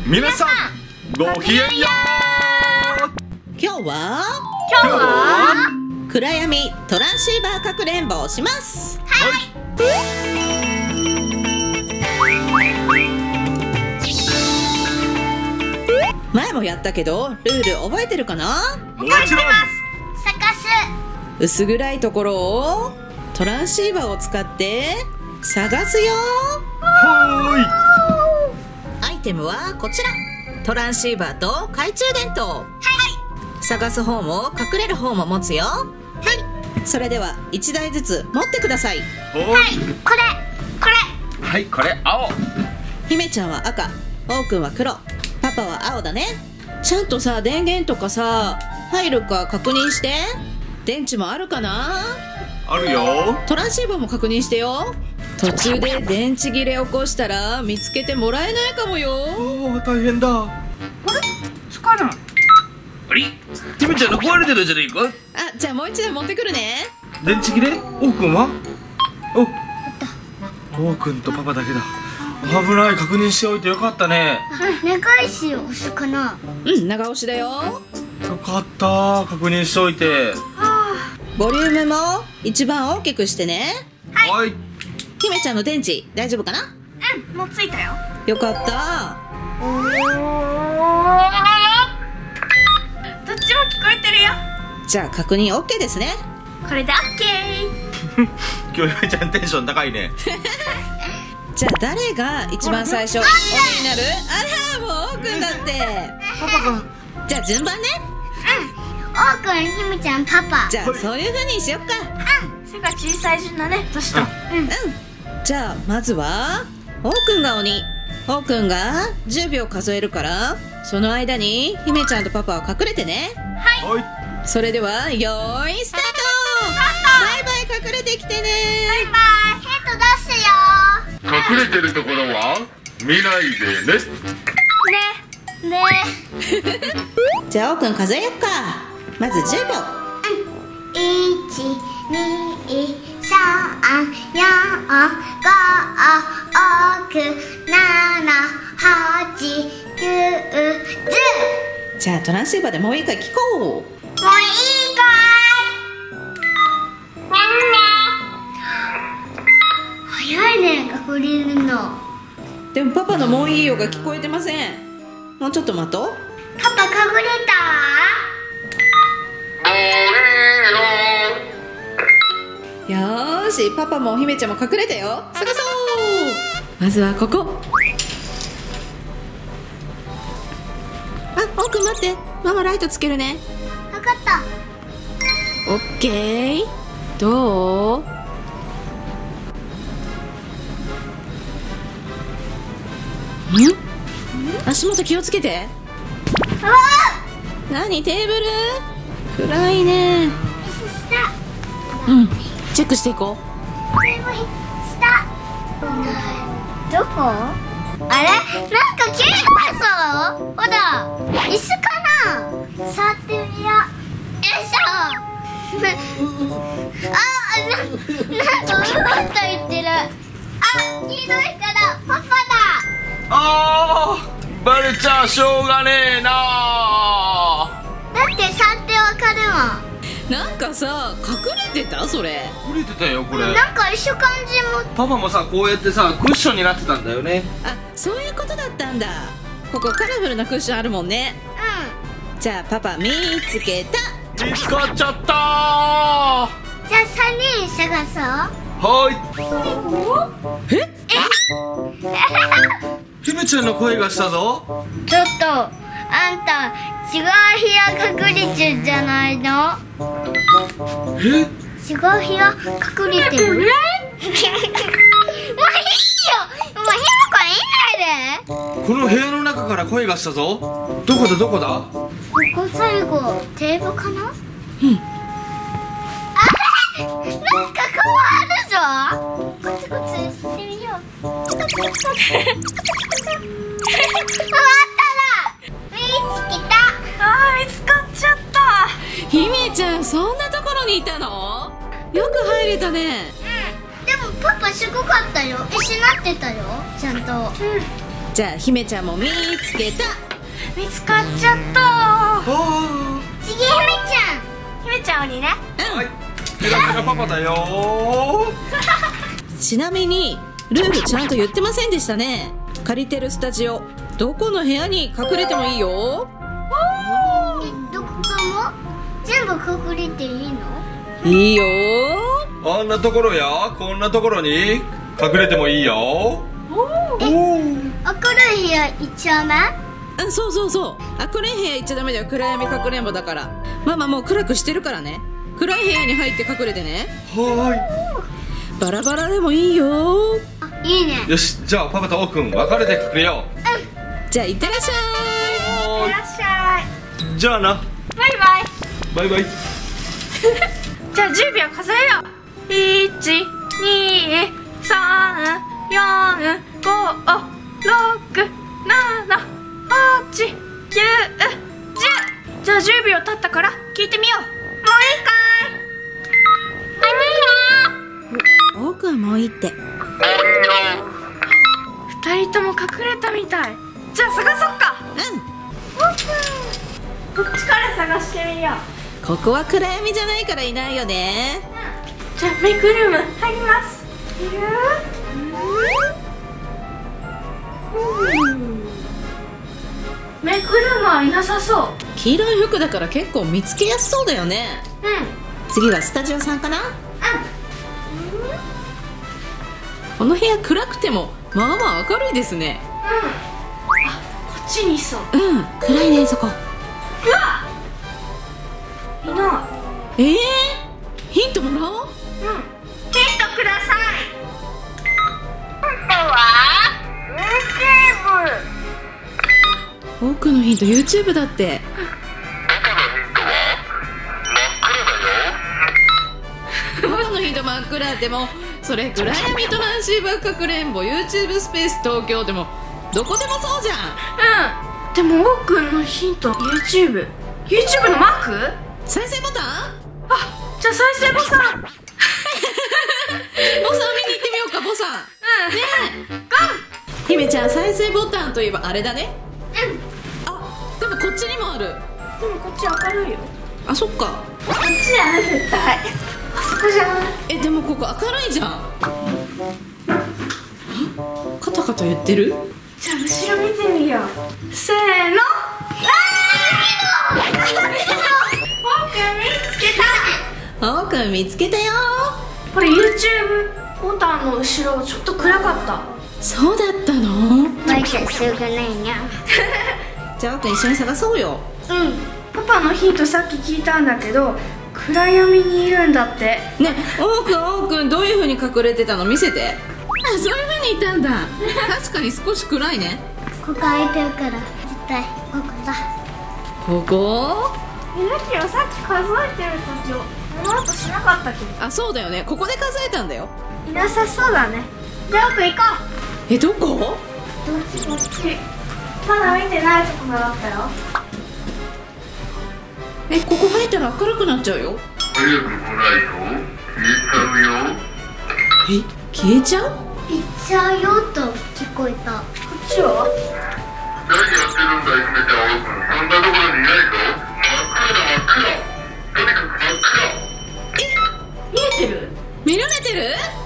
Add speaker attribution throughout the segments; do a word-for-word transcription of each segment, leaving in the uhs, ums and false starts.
Speaker 1: 皆さんごきげんよう。
Speaker 2: 今日は
Speaker 1: 今日は
Speaker 2: 暗闇トランシーバーかくれんぼをします。
Speaker 1: はい。
Speaker 2: 前もやったけどルール覚えてるかな？
Speaker 1: もちろん。
Speaker 3: 探す。
Speaker 2: 薄暗いところをトランシーバーを使って探すよ。
Speaker 1: は
Speaker 2: アイテムはこちら。トランシーバーと懐中電灯。はい。探す方も隠れる方も持つよ。はい。それではいちだいずつ持ってください。
Speaker 1: い。
Speaker 3: はい。これ。これ。
Speaker 1: はい、これ青。
Speaker 2: 姫ちゃんは赤、おうくんは黒、パパは青だね。ちゃんとさ、電源とかさ入るか確認して。電池もあるかな？
Speaker 1: あるよ。
Speaker 2: トランシーバーも確認してよ。途中で電池切れ起こしたら見つけてもらえないかもよ。
Speaker 1: ああ、大変だ。
Speaker 3: あれ？つかない。
Speaker 1: あれ？姫ちゃんの壊れてるじゃねえか。
Speaker 2: あ、じゃあもう一台持ってくるね。
Speaker 1: 電池切れ？おうくんは？お、おうくんとパパだけだ。危ない。確認しておいてよかったね。
Speaker 3: 長いし押すかな。
Speaker 2: うん、長押しだよ。
Speaker 1: よかった。確認しておいて。
Speaker 2: ボリュームも一番大きくしてね。
Speaker 1: はい。
Speaker 2: 姫ちゃんの電池大丈夫かな？
Speaker 3: うん、もうついたよ。
Speaker 2: よかった。
Speaker 3: どっちも聞こえてるよ。
Speaker 2: じゃあ確認 オーケー ですね。
Speaker 3: これで オーケー。
Speaker 1: 今日姫ちゃんテンション高いね。
Speaker 2: じゃあ誰が一番最初鬼になる？あら、もうおうくんだって。
Speaker 1: パパが。
Speaker 2: じゃあ順番ね。
Speaker 3: おうくん、ひめちゃん、パパ。
Speaker 2: じゃあそういう風にしよっか。
Speaker 3: うん。背が小さい順だね、年と。うん。
Speaker 2: じゃあまずはおうくんが鬼。おうくんがじゅうびょう数えるから、その間に姫ちゃんとパパは隠れてね。
Speaker 1: はい。
Speaker 2: それではよーいスタート。バイバイ、隠れてきてね。
Speaker 3: バイバイ。ヘッド出すよ。
Speaker 1: 隠れてるところは見ないでね。
Speaker 3: ね。ね。
Speaker 2: じゃあおうくん数えよっか。まずじゅうびょう。
Speaker 3: いち、に、さん、よん、ご、ろく、なな、はち、きゅう、じゅう。
Speaker 2: じゃあトランシーバーでもう一回聞こう。
Speaker 3: もういいかい？早いね、隠れるの。
Speaker 2: でもパパのもういいよが聞こえてません。もうちょっと待とう。
Speaker 3: パパ隠れた？
Speaker 2: よーし、パパも姫ちゃんも隠れたよ。探そう。まずはここ。あ、おうくん待って、ママライトつけるね。
Speaker 3: わかった。
Speaker 2: オッケー。どう？ん？足元気をつけて。
Speaker 3: うわ
Speaker 2: なに、テーブル？暗いね。
Speaker 3: ー！下。
Speaker 2: うん、チェックしていこう。
Speaker 3: これも下。どこ？あれ？なんか消えたぞ。ほら、椅子かな？触ってみよう。よいしょ。あ、な、なんかうまくいってる。あ、黄色いからパパだ。
Speaker 1: ああ、バレちゃしょうがねえな。
Speaker 3: だって触ってわかるもん。
Speaker 2: なんかさ、隠れてた？それ
Speaker 1: 隠れてたよこれ。
Speaker 3: なんか一緒感じも。
Speaker 1: パパもさ、こうやってさクッションになってたんだよね。
Speaker 2: あ、そういうことだったんだ。ここカラフルなクッションあるもんね。じゃあパパ見つけた。
Speaker 1: 見つかっちゃったー。
Speaker 3: じゃあさんにん探そう。
Speaker 1: はーい。
Speaker 2: え？
Speaker 1: 姫ちゃんの声がしたぞ。
Speaker 3: ちょっとあんた違う部屋隠れてるじゃないの？
Speaker 1: え？
Speaker 3: 違う部屋隠れてる？もういいよ。もうひもこいないで。
Speaker 1: この部屋の中から声がしたぞ。どこだどこだ？
Speaker 3: ここ最後テーブルかな？うん。あれ？なんか顔あるぞ。こっちこっちしてみよう。あったら見つけた。あー、見つかっちゃった。
Speaker 2: 姫ちゃん、そんなところにいたの？よく入れたね。
Speaker 3: うん。でもパパすごかったよ。え、しなってたよ。ちゃんと。うん。
Speaker 2: じゃあ姫ちゃんも見つけた。
Speaker 4: 見つかっちゃった。
Speaker 3: 次姫ちゃん。
Speaker 4: 姫ちゃん鬼ね。
Speaker 5: はい、ペラペラパパだよ。
Speaker 2: ちなみにルールちゃんと言ってませんでしたね。借りてるスタジオどこの部屋に隠れてもいいよ。
Speaker 3: え、どこかも全部隠れていいの？
Speaker 2: いいよ。
Speaker 5: あんなところやこんなところに隠れてもいいよ。おお。
Speaker 3: 明るい部屋行っちゃうね。
Speaker 2: あ、そうそうそう。明るい部屋行っちゃダメだよ。暗闇かくれんぼだから。ママもう暗くしてるからね。暗い部屋に入って隠れてね。
Speaker 5: は
Speaker 2: バラバラでもいいよ。
Speaker 3: あ、いいね。
Speaker 5: ーい。よし、じゃあパパとオーくん分かれて隠れよ
Speaker 2: じゃあ行ってらっしゃ
Speaker 5: う。
Speaker 4: いらっしゃい。
Speaker 5: じゃあな。
Speaker 4: バイバイ。
Speaker 5: バイバイ。
Speaker 4: じゃあじゅうびょう数えよう。いち、に、さん、よん、ご、ろく、なな、はち、きゅう、じゅう。じゃあじゅうびょう経ったから聞いてみよう。もういいかい？
Speaker 2: い。おーくんもういいって。
Speaker 4: 二人とも隠れたみたい。じゃあ探そっか。
Speaker 2: うん。
Speaker 4: こっちから探してみよう。
Speaker 2: ここは暗闇じゃないからいないよね。
Speaker 4: じゃあメイクルーム入ります。いる？メイクルームはいなさそう。
Speaker 2: 黄色い服だから結構見つけやすそうだよね。
Speaker 4: うん。
Speaker 2: 次はスタジオさんかな。この部屋暗くてもまあまあ明るいですね。
Speaker 4: あ、こっちにいそう。
Speaker 2: うん、暗いねそこ。
Speaker 4: うわ、いな
Speaker 2: えー、ヒントもらおう。
Speaker 4: い。うん。ヒントください。
Speaker 2: 多くのヒント YouTube だって。パパのヒント真っ暗でもそれ暗闇トランシーバーかくれんぼ YouTube スペース東京でもどこでもそうじゃん。
Speaker 4: うん。でも奥のヒント YouTube。YouTube のマーク？
Speaker 2: 再生ボタン。
Speaker 4: あ、じゃあ再生ボタン。
Speaker 2: ボさん見に行ってみようか。ボさん。
Speaker 4: うん。
Speaker 2: ねえ、姫ちゃん再生ボタンといえばあれだね。
Speaker 4: うん。
Speaker 2: あ、でもこっちにもある。
Speaker 4: でもこっち明るいよ。
Speaker 2: あ、そっか。
Speaker 4: こっちやね、絶対。あそこじゃない？
Speaker 2: え、でもここ明るいじゃん。カタカタ言ってる？
Speaker 4: じゃあ後ろ見てみよう。せーの。あー！オーくん見つけた。
Speaker 2: おーくん見つけたよ。
Speaker 4: これ YouTube ボタンの後ろちょっと暗かった。
Speaker 2: そうだったの？
Speaker 3: マイちゃんすぐないにゃ。
Speaker 2: じゃあおーくん一緒に探そうよ。
Speaker 4: うん。パパのヒントさっき聞いたんだけど、暗闇にいるんだって。
Speaker 2: ね、おーくんおーくんどういう風に隠れてたの見せて。あ、そういう風にいたんだ。確かに少し暗いね。
Speaker 3: ここ空いてるから絶対ここだ。
Speaker 2: ここ？
Speaker 4: え、だけどさっき数えてる時をこの後しなかったけど。
Speaker 2: あ、そうだよね。ここで数えたんだよ。
Speaker 4: いなさそうだね。じゃあ奥行こう。
Speaker 2: え、どこ？
Speaker 4: どっちこっち。まだ見てないところだったよ。
Speaker 2: え、ここ入ったら明るくなっちゃうよ。
Speaker 1: 早く来ないと消えちゃうよ。
Speaker 2: え、消えちゃう？
Speaker 3: 行っちゃうよと聞こえた。
Speaker 4: こっちは？
Speaker 1: 何やってるんだい、姫ちゃん。そんなところにいないぞ。真っ暗だ、真っ暗。とにかく真っ暗。
Speaker 4: 見えてる？
Speaker 2: 見られてる？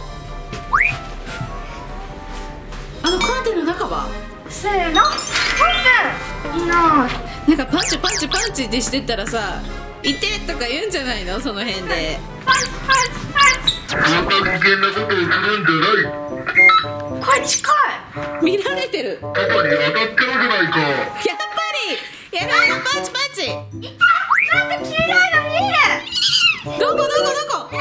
Speaker 2: あのカーテンの中は？
Speaker 4: せーの。オープン。いない。
Speaker 2: なんかパンチパンチパンチってしてったらさ、いてとか言うんじゃないの、その辺で。
Speaker 4: パンチパンチパンチ。
Speaker 1: そんな危険なことをするんじゃない。
Speaker 4: これ近い。
Speaker 2: 見られてる。
Speaker 1: パパに当たってるじゃないか。
Speaker 2: やっぱりやばいよ、パンチパンチ。
Speaker 4: いた。なんか黄色いの見える。
Speaker 2: どこどこどこ？あ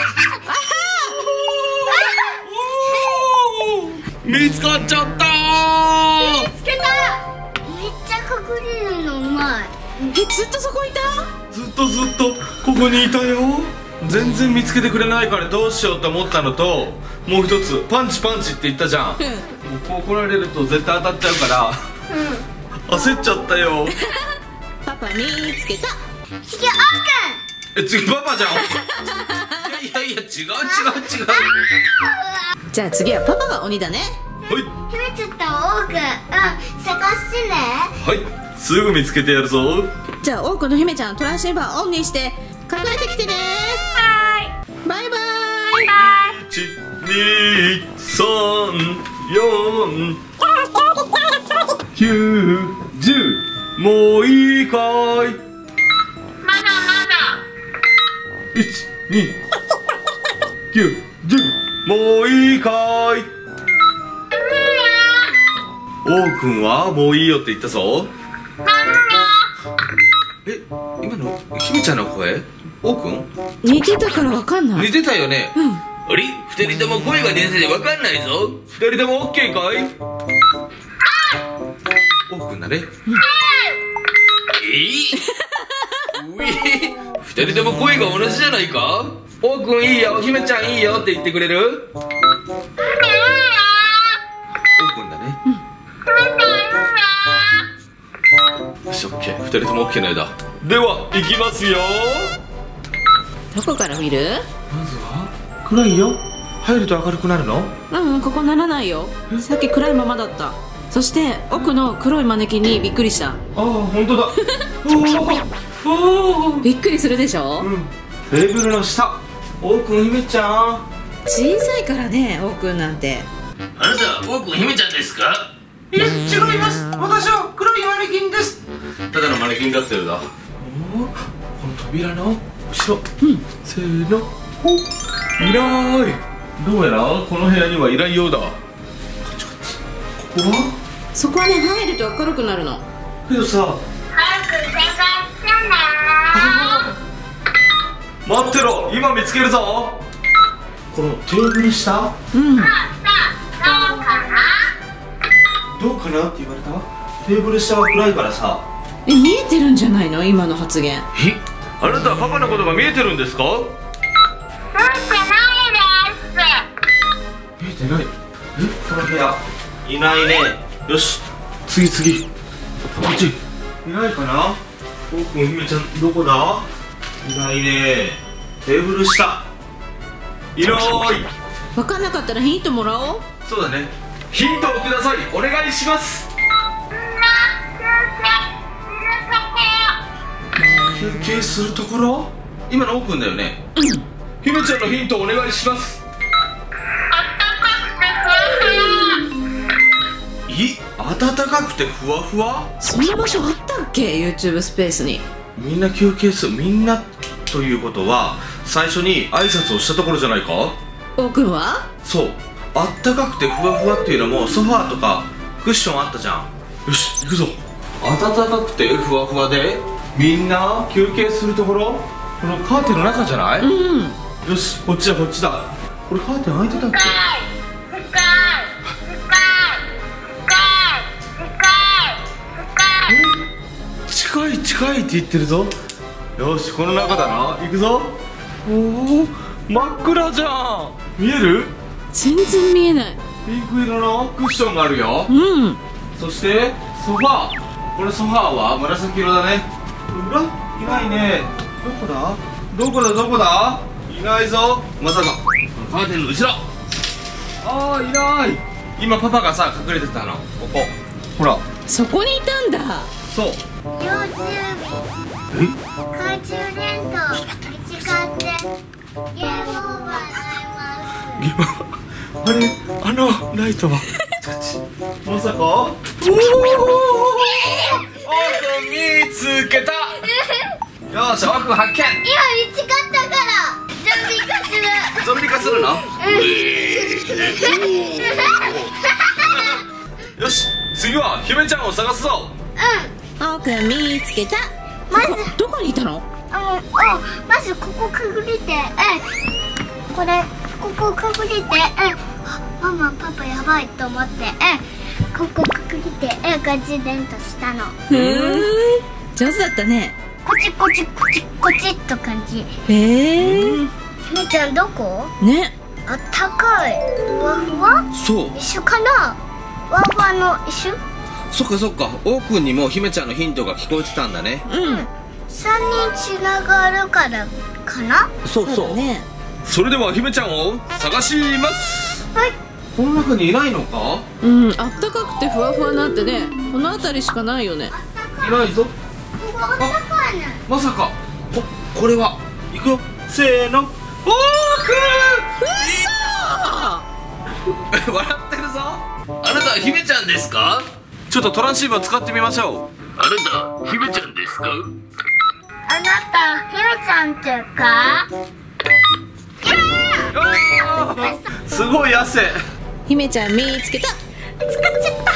Speaker 5: 見つかっちゃったー。
Speaker 4: 見つけた。
Speaker 3: めっちゃ隠れるのうまい。
Speaker 2: ー、え、ずっとそこいた？
Speaker 5: ずっとずっとここにいたよ。全然見つけてくれないからどうしようと思ったのと、もう一つパンチパンチって言ったじゃん。
Speaker 2: うん。
Speaker 5: こう来られると絶対当たっちゃうから焦っちゃったよ。
Speaker 2: パパ見つけた。
Speaker 3: 次は
Speaker 5: え、次パパじゃん。いやいやいや、違う違う違う。
Speaker 2: じゃあ次はパパが鬼だね。
Speaker 4: う
Speaker 3: 姫ちゃんとオーくん、うん、探してね。
Speaker 5: はい、すぐ見つけてやるぞ。
Speaker 2: じゃあオークの姫ちゃんトランシーバーオンにして隠れてきてね。
Speaker 4: はーい。
Speaker 2: バイバイ。
Speaker 5: いち、に、さん、よん、きゅう、じゅう。もういいかい。
Speaker 1: まだまだ。
Speaker 5: いち、に、きゅう、じゅう。もういいかい。おうくんはもういいよって言ったぞ。え、今の姫ちゃんの声？おうくん？
Speaker 2: 似てたからわかんない。
Speaker 5: 似てたよね。
Speaker 2: うん。
Speaker 5: あれ？二人とも声が出ててわかんないぞ。二人ともオッケーかい？おうくんだね。えい？うい？二人とも声が同じじゃないか？おうくんいいよ、姫ちゃんいいよって言ってくれる？おうくんだね。よし、オッケー。二人ともオッケーのようだ。では行きますよ。
Speaker 2: どこから見る？
Speaker 5: まずは暗いよ。入ると明るくなるの？
Speaker 2: うん、ここならないよ。さっき暗いままだった。そして奥の黒いマネキンにびっくりした。
Speaker 5: ああ、本当だ。おお、
Speaker 2: びっくりするでしょ。
Speaker 5: うん。テーブルの下。おうくん、姫ちゃん。
Speaker 2: 小さいからね、おうくんなんて。
Speaker 6: あなた、おうくん姫ちゃんですか？
Speaker 5: いや、違います。私は黒いマネキンです。ただのマネキンだったようだ。おお、この扉の後ろ。うん。せーの。お、いない。どうやらこの部屋にはいないようだ。こっちこっち。ここは？
Speaker 2: そこはね、入ると明るくなるの。
Speaker 5: けどさ。
Speaker 1: 早く探してね。
Speaker 5: 待ってろ、今見つけるぞ。このテーブル下。
Speaker 2: うん。
Speaker 1: さあ、どうかな？
Speaker 5: どうかなって言われた？テーブル下は暗いからさ。
Speaker 2: え、見えてるんじゃないの？今の発言。
Speaker 5: え、あなたはパパのことが見えてるんですか？見えてない。え、この部屋いないね。よし、次次。こっちいないかな？おうくん、姫ちゃんどこだ？いないね。テーブル下いない。
Speaker 2: 分かんなかったらヒントもらおう。
Speaker 5: そうだね。ヒントをください。お願いします。休憩するところ？今のおうくんだよね。うん。姫ちゃんのヒントお願いします。い、暖かくてふわふわ？
Speaker 2: そんな場所あったっけ？ YouTube スペースに。
Speaker 5: みんな休憩する。みんなということは最初に挨拶をしたところじゃないか？
Speaker 2: おうくんは？
Speaker 5: そう、あったかくてふわふわっていうのもソファーとかクッションあったじゃん。よし、行くぞ。暖かくてふわふわでみんな休憩するところ、このカーテンの中じゃない？
Speaker 2: うん。
Speaker 5: よし、こっちだこっちだ。これカーテン開いてたっけ？近い近いって言ってるぞ。よし、この中だな。行くぞ。おお、真っ暗じゃん。見える？
Speaker 2: 全然見えない。
Speaker 5: ピンク色のクッションがあるよ。
Speaker 2: うん。
Speaker 5: そしてソファー。これソファーは紫色だね。裏？いないね。どこだ？どこだどこだ？いないぞ。まさかカーテンの後ろ。ああ、いない。今パパがさ隠れてたの。ここ。ほら。
Speaker 2: そこにいたんだ。
Speaker 5: そう。
Speaker 3: YouTube 懐中電灯見つかってゲームオーバーになります。
Speaker 5: ゲームあれ、あのライトはまさか？おお、おーくん見つけた。よし、おーくん発見。
Speaker 3: 今見つかったからゾンビ化する。
Speaker 5: ゾンビ化するの？よし、次は姫ちゃんを探すぞ。
Speaker 3: うん。
Speaker 2: おうくん見つけた。
Speaker 3: まず
Speaker 2: どこにいたの？
Speaker 3: あ、あ、まずここ隠れて、うん、これここ隠れて、うん、ママパパやばいと思って、うん、ここ隠れて、うん、ガチデンとしたの。
Speaker 2: へえ、上手だったね。
Speaker 3: こちこちこちこちっと感じ。
Speaker 2: へえ。
Speaker 3: みちゃんどこ？
Speaker 2: ね。
Speaker 3: あったかい。ふわふわ？
Speaker 5: そう。
Speaker 3: 一緒かな？ふわふわの一緒？
Speaker 5: そっかそっか。おうくんにも姫ちゃんのヒントが聞こえてたんだね。
Speaker 2: うん。
Speaker 3: 三人つながるからかな？
Speaker 5: そうそう。
Speaker 2: そうだね。
Speaker 5: それでは姫ちゃんを探します。
Speaker 3: はい。
Speaker 5: この中にいないのか？
Speaker 2: うん、あったかくてふわふわになってね、この辺りしかないよね。
Speaker 5: いないぞ。まさか。お、これは。いくよ。せーの。おーくー。笑ってるぞ。
Speaker 6: あなたは姫ちゃんですか？
Speaker 5: ちょっとトランシーバー使ってみましょう。
Speaker 6: あなた姫ちゃんですか？
Speaker 3: あなた姫ちゃんっていうか？
Speaker 5: すごい汗。
Speaker 2: 姫ちゃん見つけた。
Speaker 3: 使っちゃった。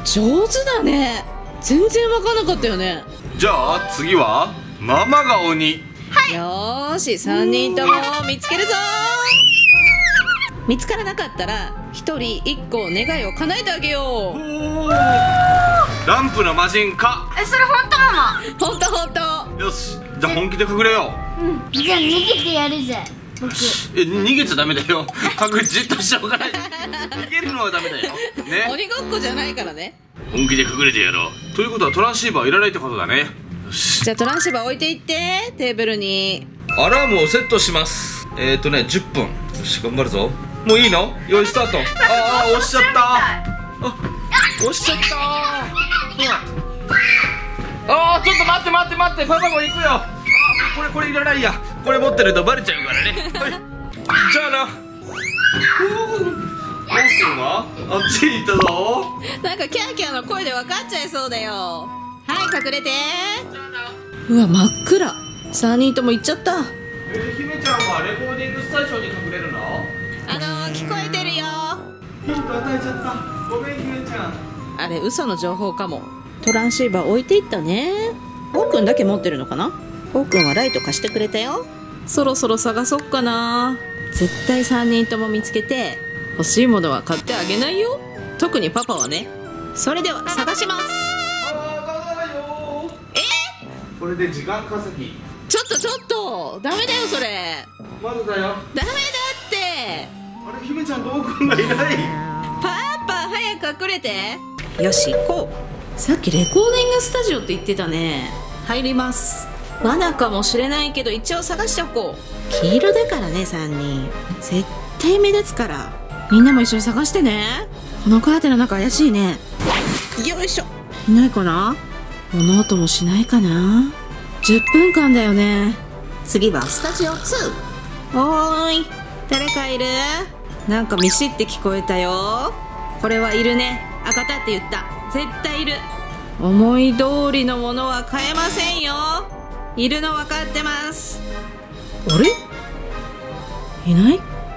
Speaker 2: 上手だね。全然わかんなかったよね。
Speaker 5: じゃあ次はママが鬼。
Speaker 2: よーし、さんにんとも見つけるぞ。見つからなかったらひとりいっこ願いを叶えてあげよう。
Speaker 5: ランプの魔人か。
Speaker 4: え、それ本当ママ？
Speaker 2: ほんとほんと。
Speaker 5: よし、じゃあ本気で隠れよう。
Speaker 3: じゃあ逃げてやるぜ。僕。
Speaker 5: え、逃げちゃダメだよ。隠れじっとしておかない。逃げるのはダメだよ。ね。
Speaker 2: 鬼ごっこじゃないからね。
Speaker 6: 本気で隠れてやろう。
Speaker 5: ということはトランシーバーいらないってことだね。よし。
Speaker 2: じゃあトランシーバー置いていって、テーブルに。
Speaker 5: アラームをセットします。えーとね、じゅっぷん。よし、頑張るぞ。もういいの？用意スタート。ああ、押しちゃった。あ、押しちゃった。ああ、ちょっと待って待って待って、パパも行くよ。あ、これこれいらないや。これ持ってるとバレちゃうからね。はい。じゃあな。おー君はあっちに行ったぞ。
Speaker 2: なんかキャーキャーの声で分かっちゃいそうだよ。はい、隠れて。うわ、真っ暗。さんにんとも行っちゃった。
Speaker 5: えー、姫ちゃんはレコーディングスタジオに隠れるの？
Speaker 2: あのー、聞こえてるよ。
Speaker 5: ヒント与えちゃった。ごめん姫ちゃん。
Speaker 2: あれ嘘の情報かも。トランシーバー置いていったね。オーくんだけ持ってるのかな。オーくんはライト貸してくれたよ。そろそろ探そっかな。絶対さんにんとも見つけて欲しいものは買ってあげないよ。特にパパはね。それでは探します。
Speaker 5: あーだよ。
Speaker 2: え
Speaker 5: これで時間稼ぎ。
Speaker 2: ちょっとちょっとダメだよそれ。
Speaker 5: まだだよ。
Speaker 2: ダメだって
Speaker 5: あれ姫ちゃんとオーくんがいない。
Speaker 2: パパ早く隠れて。よし行こう。さっきレコーディングスタジオって言ってたね。入ります。罠かもしれないけど一応探しておこう。黄色だからねさんにん。絶対目立つから。みんなも一緒に探してね。このカーテンの中怪しいね。よいしょ。いないかな。物音もしないかな。じゅっぷんかんだよね。次はスタジオツー。おーい、誰かいる？なんかミシって聞こえたよ。これはいるね。赤田って言った。絶対いる。思い通りのものは買えませんよ。いるの分かってます。あれ？いない？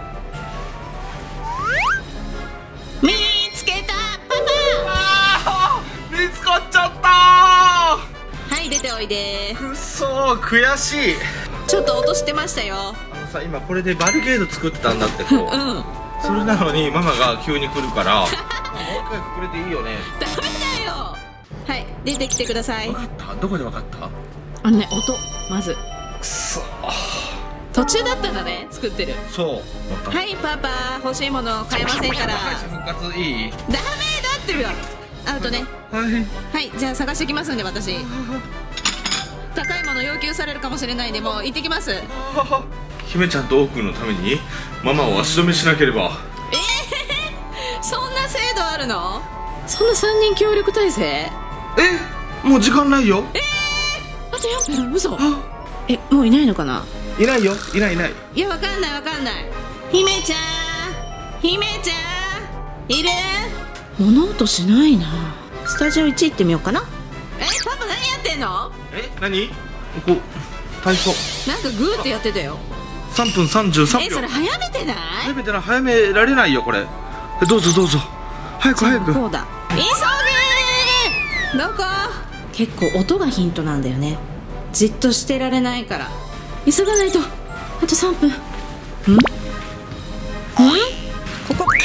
Speaker 2: 見つけた。パ
Speaker 5: あー、見つかっちゃったー。
Speaker 2: パ。はい出ておいで。
Speaker 5: くっそー、悔しい。
Speaker 2: ちょっと落としてましたよ。
Speaker 5: あのさ、今これでバリケード作ってたんだってこう。
Speaker 2: うん。
Speaker 5: それなのにママが急に来るからもう一回隠れていいよね。
Speaker 2: ダメだよ。はい出てきてください。
Speaker 5: 分かった？どこで分かった？
Speaker 2: あのね、音まず
Speaker 5: くそー、
Speaker 2: 途中だったんだね。作ってる。
Speaker 5: そう分かった。
Speaker 2: はいパパ、欲しいもの買えませんから。
Speaker 5: 敗者復活いい？
Speaker 2: ダメだってよ。アウトね。
Speaker 5: はい
Speaker 2: はいじゃあ探してきますんで。私高いもの要求されるかもしれないんでもう行ってきます。
Speaker 5: 姫ちゃんとオーくんのためにママを足止めしなければ。
Speaker 2: えー、そんな制度あるの？そんなさんにん協力体制？
Speaker 5: え、もう時間ないよ。
Speaker 2: えー、あとよんぷん。嘘。え、もういないのかな。
Speaker 5: いないよ、いないいない。
Speaker 2: いやわかんないわかんない。姫ちゃん、姫ちゃんいる？物音しないな。スタジオいち行ってみようかな。え、パパ何やってんの？
Speaker 5: え、何？ここ体操
Speaker 2: なんかグーってやってたよ。
Speaker 5: さんぷんさんじゅうさんびょう。
Speaker 2: え、それ早めてない？
Speaker 5: 早めてない、早められないよこれ。え、どうぞどうぞ、早く早く。
Speaker 2: こうだ。急げー。どこ？結構音がヒントなんだよね。じっとしてられないから急がないと。あとさんぷん。ん？ん？ここ。あ、なんかある。なんか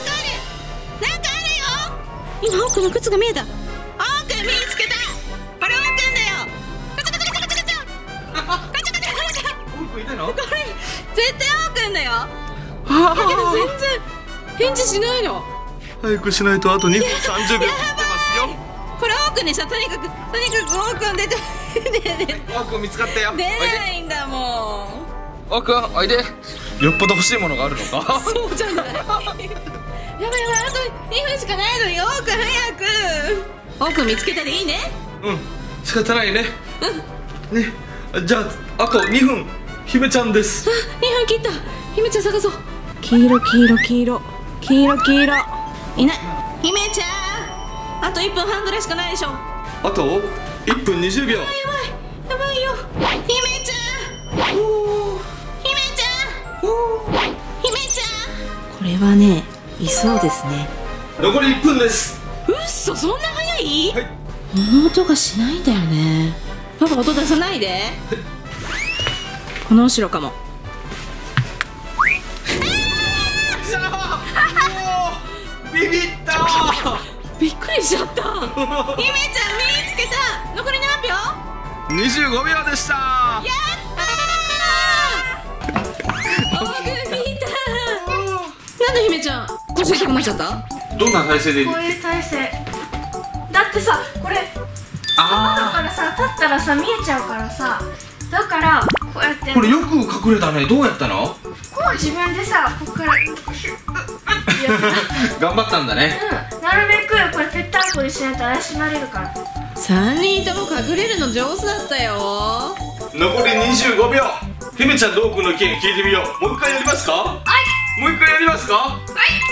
Speaker 2: あるよ。今奥の靴が見えた。奥見つけた。これ奥だよ。ガチャガチャガチャガチャガチャガチャガチャガチャ。
Speaker 5: 奥いたの？
Speaker 2: これ絶対奥だよ。だけど全然返事しないの。
Speaker 5: 早くしないとあとにふんさんじゅうびょう切ってますよ。
Speaker 2: これ奥にさ、とにかくとにかく奥出て出て
Speaker 5: 奥見つかったよ。
Speaker 2: 出ないんだもん。
Speaker 5: 奥おいで。よっぽど欲しいものがあるのか。
Speaker 2: そうじゃない。 やばいやばい、あとにふんしかないのよ。奥早く。奥見つけたでいいね。
Speaker 5: うん、仕方ないね。うんね、じゃああとにふん。姫ちゃんです。
Speaker 2: あ、にふん切った。姫ちゃん探そう。黄色黄色黄色黄色黄色いない。姫ちゃん、あといっぷんはんぐらいしかないでしょ。
Speaker 5: あといっぷんにじゅうびょう。
Speaker 2: やばいやばいよ。姫ちゃん、おー、姫ちゃん、おー、姫ちゃん。これはね、いそうですね。
Speaker 5: 残りいっぷんです。
Speaker 2: うっそ、そんな早い？
Speaker 5: はい。
Speaker 2: 物音がしないんだよね。パパ、音出さないで。この後ろかも。
Speaker 5: ビビった。
Speaker 2: びっくりしちゃった。姫ちゃん見つけた。残り何秒？
Speaker 5: にじゅうごびょうでした。
Speaker 2: やったー。奥見た。なんで姫ちゃん腰痛くなっちゃった？
Speaker 5: どんな体勢で？
Speaker 4: こういう体勢だってさ、これ窓からさ立ったらさ見えちゃうからさ、だからこうやって
Speaker 5: これよく隠れたね。どうやったの？
Speaker 4: こう自分でさ、ここから
Speaker 5: 頑張ったんだね。
Speaker 4: うん、なるべくこれぺったんこにしないと怪しまれるから。
Speaker 2: さんにんとも隠れるの上手だったよ。
Speaker 5: 残りにじゅうごびょう。姫ちゃんと奥の意見聞いてみよう。もう一回やりますか？はい。もう一回やりますか？はい。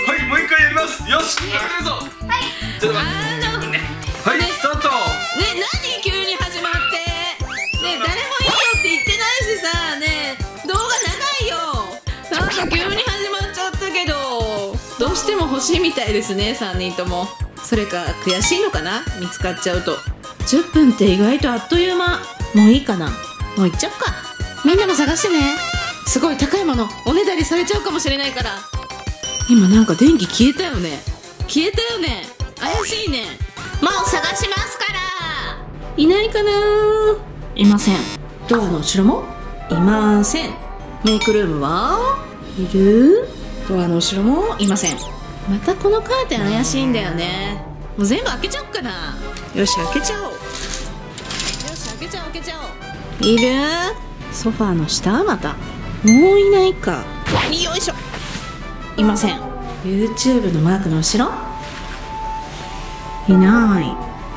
Speaker 5: はい、もう一回やります。よし、やるぞ。はい。ちょっと待って。
Speaker 2: あのね、
Speaker 5: はい、スタート。
Speaker 2: 何急に始まって。ね、誰もいいよって言ってないしさ、ね、動画長いよ。なんか急に始まっちゃったけど、どうしても欲しいみたいですね、さんにんとも。それか悔しいのかな、見つかっちゃうと。じゅっぷんって意外とあっという間。もういいかな、もう行っちゃおうか。みんなも探してね。すごい高いものおねだりされちゃうかもしれないから。今なんか電気消えたよね。消えたよね。怪しいね。もう探しますから。いないかな。いません。ドアの後ろもいません。メイクルームはいる？ドアの後ろもいません。またこのカーテン怪しいんだよね。もう全部開けちゃおっかな。よし、開けちゃおう。よし、開けちゃおう開けちゃおう。いる？ソファーの下また。もういないか。よいしょ。いません。 YouTube のマークの後ろいない。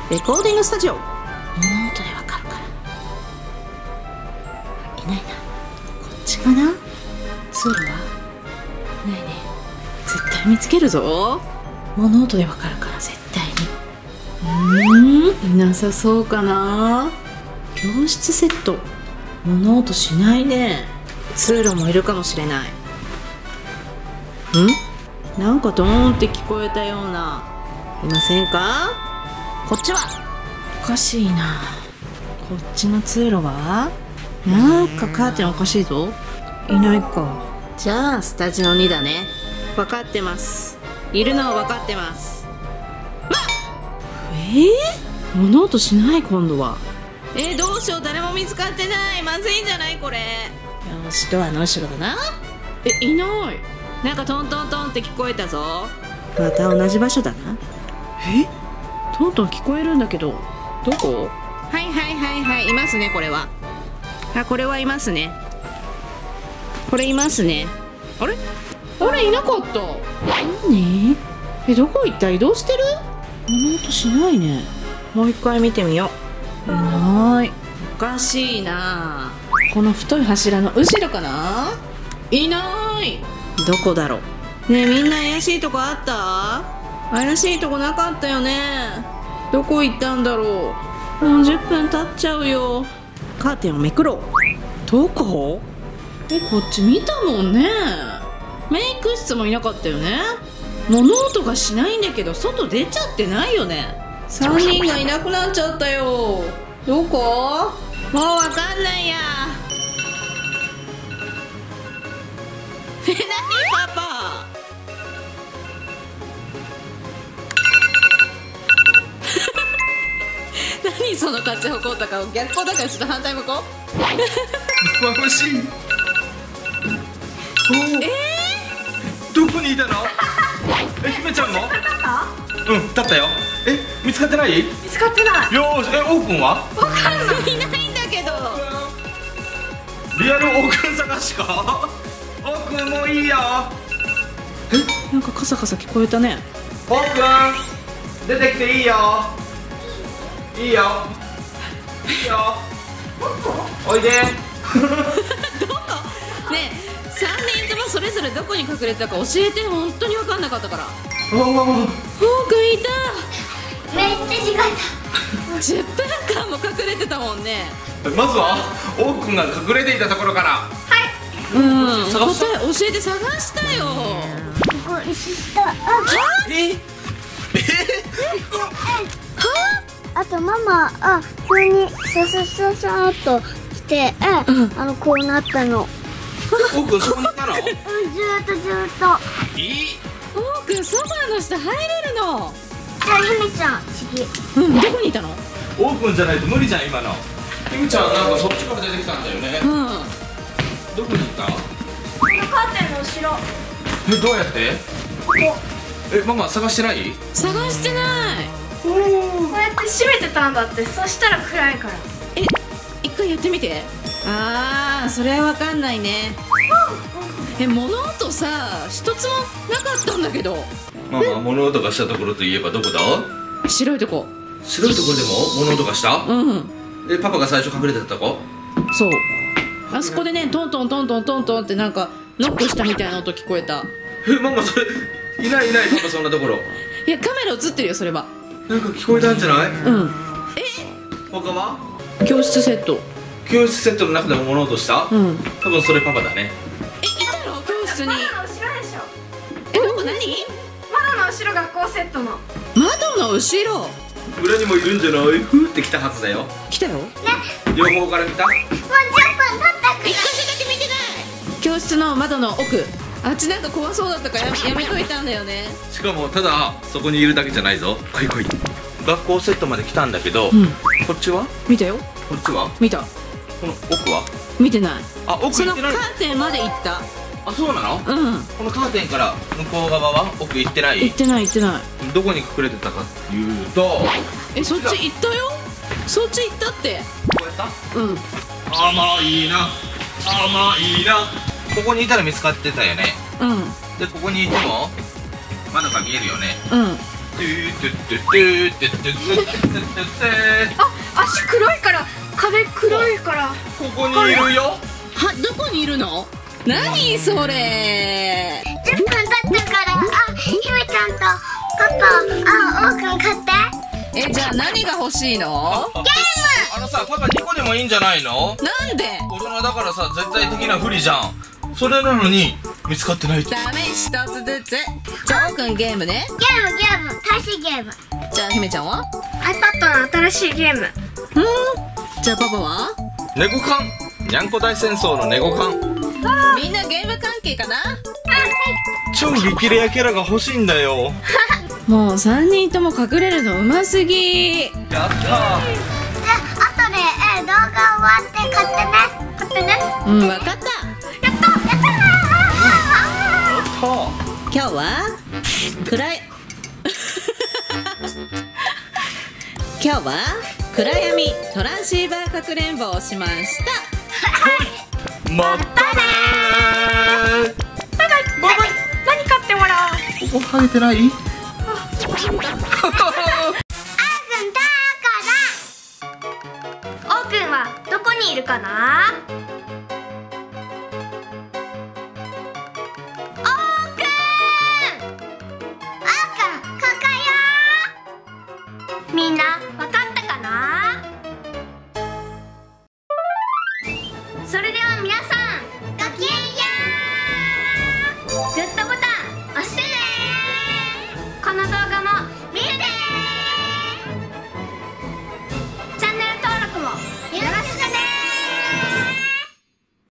Speaker 2: レコーディングスタジオ、物音でわかるから。いないな。こっちかな。通路はないね。絶対見つけるぞ。物音でわかるから絶対に。うーん、いなさそうかな。教室セット、物音しないね。通路もいるかもしれない。ん？なんかドーンって聞こえたような。いませんか？こっちはおかしいな。こっちの通路はなんかカーテンおかしいぞ。いないか。じゃあスタジオにだね。分かってます。いるのは分かってます。まえー、物音しない。今度はえー、どうしよう。誰も見つかってない。まずいんじゃないこれ。よし、ドアの後ろだな。え、いない。なんかトントントンって聞こえたぞ。また同じ場所だな。え、トントン聞こえるんだけど、どこ？はいはいはいはい、いますね。これはあ、これはいますね。これいますね。あれあれ、いなかった。何？え、どこ行った？移動してる？物音しないね。もう一回見てみよう。いない。おかしいな。この太い柱の後ろかな。いない。どこだろうね。え、みんな怪しいとこあった？怪しいとこなかったよね。どこ行ったんだろう。もうじゅっぷん経っちゃうよ。カーテンをめくろう。どこ？え、こっち見たもんね。メイク室もいなかったよね。物音がしないんだけど、外出ちゃってないよね。さんにんがいなくなっちゃったよ。どこ？もうわかんないや。え、なにパパ。何その勝ち誇った顔。逆光だからちょっと反対向こう。
Speaker 5: 眩しい。
Speaker 2: え
Speaker 5: ー、どこにいたの？え、姫ちゃんも？うん、立ったよ。え、見つかってない？
Speaker 4: 見つかってない。
Speaker 5: よーし、え、オープンは？
Speaker 2: わかんない。いないんだけど。
Speaker 5: リアルオークン探しか？オークンもういいよ。え、
Speaker 2: え、なんかカサカサ聞こえたね。
Speaker 5: おーくん出てきていいよ。いいよいいよ、おいで。
Speaker 2: どこねえ、さんにんともそれぞれどこに隠れてたか教えて。本当に分かんなかったから。
Speaker 5: おお、
Speaker 2: おーくんい
Speaker 3: めっちゃ時間だ。
Speaker 2: た。じゅっぷんかんも隠れてたもんね。
Speaker 5: まずはおーくんが隠れていたところから。
Speaker 2: うん、
Speaker 5: 探した
Speaker 2: 答え教えて探したよ。
Speaker 3: ここ石下。あ、
Speaker 5: ええ
Speaker 3: あとママ、あ、急にささささっと来て、うん、あのこうなったの。
Speaker 5: おーくんそこにいたの？
Speaker 3: うん、ずーっとずーっと。
Speaker 5: いい。
Speaker 2: おーくんソファーの下入れるの。
Speaker 3: じゃあゆめちゃん、次。
Speaker 2: うん、どこにいたの？
Speaker 5: おーくんじゃないと無理じゃん今の。ひみちゃんなんかそっちから出てきたんだよね。
Speaker 2: うん。
Speaker 5: どこにいた？
Speaker 4: カーテンの後ろ。
Speaker 5: え、どうやって？え、ママ探してない？
Speaker 2: 探してない。
Speaker 4: こうやって閉めてたんだって。そしたら暗いから。
Speaker 2: え、一回やってみて。あー、それはわかんないね。え、物音さ、一つもなかったんだけど。
Speaker 5: ママ、物音がしたところといえばどこだ？
Speaker 2: 白いとこ。
Speaker 5: 白いところでも物音がした？
Speaker 2: うん。
Speaker 5: で、パパが最初隠れてたとこ？
Speaker 2: そう。あそこでね、トントントントントントンってなんかノックしたみたいな音聞こえた。
Speaker 5: え、ママそれいないいない、パパそんなところ。
Speaker 2: いや、カメラ映ってるよ、それは。
Speaker 5: なんか聞こえたんじゃない？
Speaker 2: うん。
Speaker 5: 他は？
Speaker 2: 教室セット。
Speaker 5: 教室セットの中でも物音した？
Speaker 2: うん。
Speaker 5: 多分それパパだね。
Speaker 2: え、いたの？教室に。
Speaker 4: 窓の後ろでしょ。
Speaker 2: え、どこ何？
Speaker 4: 窓の後ろ、学校セットの。
Speaker 2: 窓の後ろ。
Speaker 5: 裏にもいるんじゃない？ふーって来たはずだよ。
Speaker 2: 来たよ。
Speaker 5: 両方から見た？
Speaker 3: もうじゅっぷん経ったくらい。
Speaker 2: 一箇所だけ見てない。教室の窓の奥。あっちなんか怖そうだったからややめといたんだよね。
Speaker 5: しかもただそこにいるだけじゃないぞ。来い来い。学校セットまで来たんだけど、
Speaker 2: うん
Speaker 5: こっちは？
Speaker 2: 見たよ。
Speaker 5: こっちは？
Speaker 2: 見た。
Speaker 5: この奥は？
Speaker 2: 見てない。
Speaker 5: あ、奥
Speaker 2: そのカ
Speaker 5: 行ってない。
Speaker 2: ーテンまで行った。
Speaker 5: あ、そうなの？
Speaker 2: うん。
Speaker 5: このカーテンから向こう側は奥行ってない？
Speaker 2: 行ってない行ってない。
Speaker 5: どこに隠れてたかっていうと、こ
Speaker 2: え、そっち行ったよ。そっち行ったって。
Speaker 5: うやった？
Speaker 2: うん。
Speaker 5: 甘いな甘いな。ここにいたら見つかってたよね。
Speaker 2: うん
Speaker 5: で、ここにいても窓が見えるよね。
Speaker 2: うん。
Speaker 5: トゥートゥットゥットゥートゥットゥットゥットゥットゥットゥッ。
Speaker 4: あ、足黒いから。壁黒いから。
Speaker 5: ここにいるよ。
Speaker 2: は、どこにいるの？何それ。
Speaker 3: じゅっぷん経ったから、あ、ひめちゃんとパパ、あ、おーくん買って。
Speaker 2: え、じゃあ何が欲しいの？
Speaker 5: ゲーム。あのさ、パパにこでもいいんじゃないの？
Speaker 2: なんで？
Speaker 5: 大人だからさ、絶対的な不利じゃん。それなのに見つかってないって。
Speaker 2: ダメ、一つずつ。じゃあ、おーくんゲームね。
Speaker 3: ゲームゲーム、新しいゲーム。
Speaker 2: じゃあ、ひめちゃんは？
Speaker 4: iPad の新しいゲーム。
Speaker 2: うん。じゃあ、パパは？
Speaker 5: 猫缶。にゃんこ大戦争の猫缶。
Speaker 2: みんなゲーム関係かな？
Speaker 5: 超激レアキャラが欲しいんだよ。
Speaker 2: もうさんにんとも隠れるのうますぎ。
Speaker 5: やったー。
Speaker 3: じゃあ、後で、え、動画終わって買ってね。買ってね。
Speaker 2: うん、わかった。
Speaker 3: やったやったー。
Speaker 2: 今日は暗い今日は暗闇トランシーバーかくれんぼをしました。
Speaker 5: まったねー。
Speaker 4: バイバイ。バイバイ。何買ってもらおう。
Speaker 5: ここハゲてない？
Speaker 3: あーくんだから
Speaker 4: おーくんはどこにいるかな？
Speaker 3: おーくんおーくん、ここよ
Speaker 4: みんなわかったかな？それでは